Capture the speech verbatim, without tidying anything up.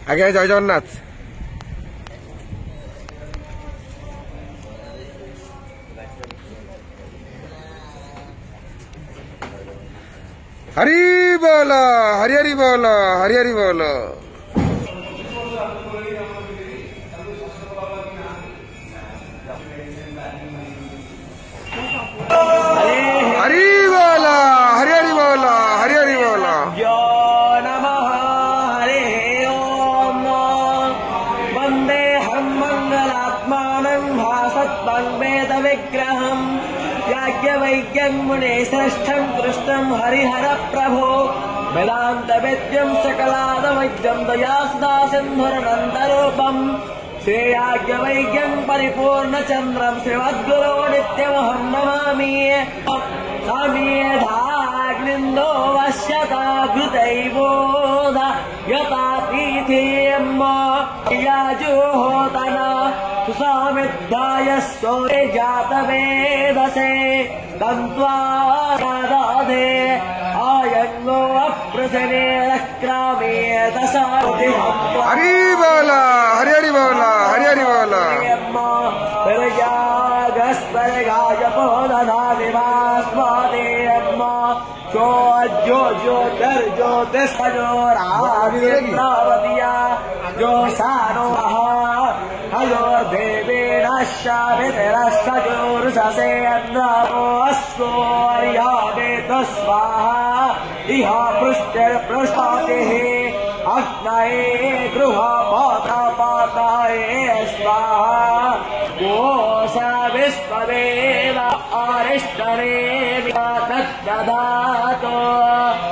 ଆଜ୍ଞା ଜୟ ଜଗନ୍ନାଥ। हरि बोल हरि हरि बोल हरि हरि बोल। हरि बोल हरि हरि बोल हरि हरि बोल। यो नमः हरे ओम वंदेहं मंगलात्मानं भासत्वं विग्रहम् याज्ञवल्क्यं मुने श्रेष्ठं कृष्णं हरिहर प्रभो वेदांत वेद्यं सकलादवैद्यं दयासुधा सिन्धुरनन्दरूपं श्रेयाज्ञवल्क्यं परिपूर्णचन्द्रं श्रीमद्गुरो नित्यमहं नमामि। समेधाग्निन्दो वश्यता घृतैवोध यथा पीठेयम् याजुहोतना सुसामिद्धाय सोरे जातवेदसे तन्त्वा राधे आयन्नो अप्रसने रक्रामे दशाति। हरि बोल हरि हरि बोल हरि हरि बोल। गस्परगाय पोदधादिवास्मादेयम्मा जो जो ज्योतिर् ज्योतिष्ठजोराविर्नावतिया जो सानो हयो देवेन शावितिरश्चजोरुषसे अन्नामो अस्तु अर्यावेत स्वाहा इह पृष्टिर्पृष्टातिः अग्नये गृहपातापाताये स्वाहा गोस विश्वदेव अरिष्टरे तद्दधातु।